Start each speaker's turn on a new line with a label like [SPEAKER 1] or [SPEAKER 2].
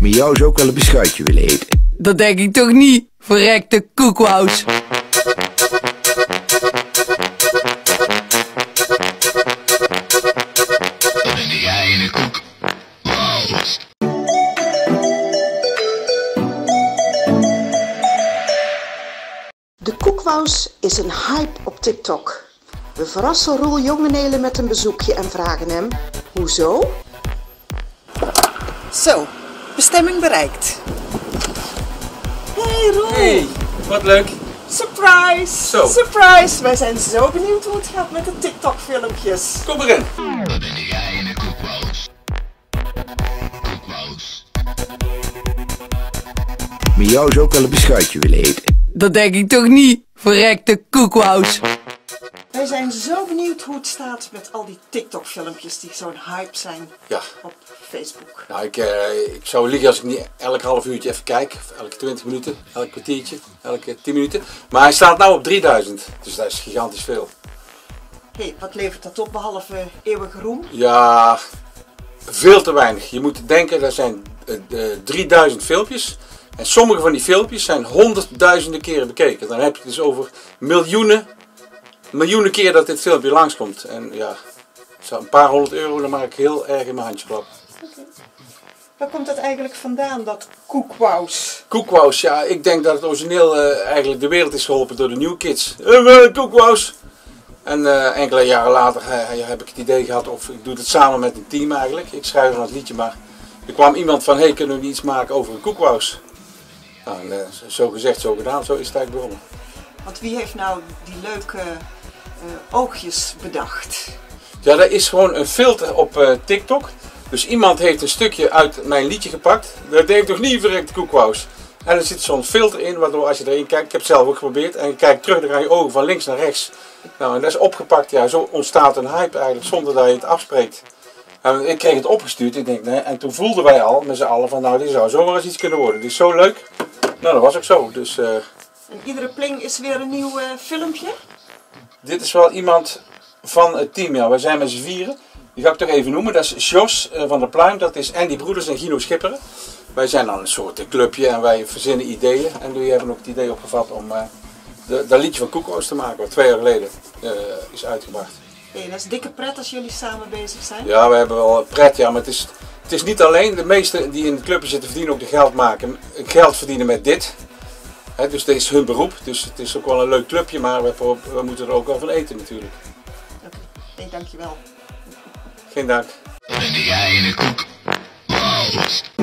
[SPEAKER 1] Miauw zou ook wel een beschuitje willen eten.
[SPEAKER 2] Dat denk ik toch niet, verrekte koekwous.
[SPEAKER 3] De koekwous is een hype op TikTok. We verrassen Roel Jongenelen met een bezoekje en vragen hem: hoezo?
[SPEAKER 4] Zo, bestemming bereikt. Hey Roel!
[SPEAKER 5] Hey, wat leuk.
[SPEAKER 4] Surprise!
[SPEAKER 5] Zo.
[SPEAKER 4] Surprise! Wij zijn zo benieuwd hoe het gaat met de TikTok filmpjes.
[SPEAKER 5] Kom erin.
[SPEAKER 1] Miauw zou ook wel een beschuitje willen eten.
[SPEAKER 2] Dat denk ik toch niet, verrekte koekwous.
[SPEAKER 4] Wij zijn zo benieuwd hoe het staat met al die TikTok filmpjes die zo'n hype zijn
[SPEAKER 5] Ja.
[SPEAKER 4] op Facebook.
[SPEAKER 5] Nou, ik zou liegen als ik niet elk half uurtje even kijk. Of elke 20 minuten, elk kwartiertje, elke 10 minuten. Maar hij staat nou op 3000. Dus dat is gigantisch veel.
[SPEAKER 4] Hey, wat levert dat op behalve eeuwige roem?
[SPEAKER 5] Ja, veel te weinig. Je moet denken, er zijn 3000 filmpjes. En sommige van die filmpjes zijn honderdduizenden keren bekeken. Dan heb je het dus over miljoenen keer dat dit filmpje langskomt. En ja, een paar €100, dan maak ik heel erg in mijn handje klap.
[SPEAKER 4] Waar komt dat eigenlijk vandaan, dat koekwous?
[SPEAKER 5] Koekwous, ja, ik denk dat het origineel eigenlijk de wereld is geholpen door de New Kids. Koekwous! En enkele jaren later heb ik het idee gehad, of ik doe het samen met een team eigenlijk. Ik schrijf dan het liedje, maar er kwam iemand van, hey, kunnen we niet iets maken over een koekwous? Nou, en, zo gezegd, zo gedaan, zo is het eigenlijk begonnen.
[SPEAKER 4] Want wie heeft nou die leuke oogjes bedacht?
[SPEAKER 5] Ja, dat is gewoon een filter op TikTok. Dus iemand heeft een stukje uit mijn liedje gepakt. Dat deed ik toch niet, verrekte koekwous. En er zit zo'n filter in, waardoor als je erin kijkt, ik heb het zelf ook geprobeerd, en je kijkt terug, dan gaan je ogen van links naar rechts. Nou, en dat is opgepakt, ja, zo ontstaat een hype eigenlijk, zonder dat je het afspreekt. En ik kreeg het opgestuurd, ik denk, nee, en toen voelden wij al met z'n allen van, nou, dit zou zomaar eens iets kunnen worden. Dit is zo leuk. Nou, dat was ook zo. Dus,
[SPEAKER 4] En iedere pling is weer een nieuw filmpje?
[SPEAKER 5] dit is wel iemand van het team, ja. Wij zijn met z'n vieren. Die ga ik toch even noemen. Dat is Jos van der Pluim, dat is Andy Broeders en Gino Schipperen. Wij zijn dan een soort clubje en wij verzinnen ideeën. En die hebben ook het idee opgevat om dat liedje van Koekwous te maken, wat 2 jaar geleden is uitgebracht.
[SPEAKER 4] Hey, dat is dikke pret als jullie samen bezig zijn.
[SPEAKER 5] Ja, we hebben wel pret, ja, maar het is niet alleen. De meesten die in het clubje zitten verdienen ook geld verdienen met dit. Dus dit is hun beroep, dus het is ook wel een leuk clubje, maar we moeten er ook wel van eten natuurlijk.
[SPEAKER 4] Oké, hey, dankjewel.
[SPEAKER 5] Geen dank.
[SPEAKER 6] Ben jij een koek?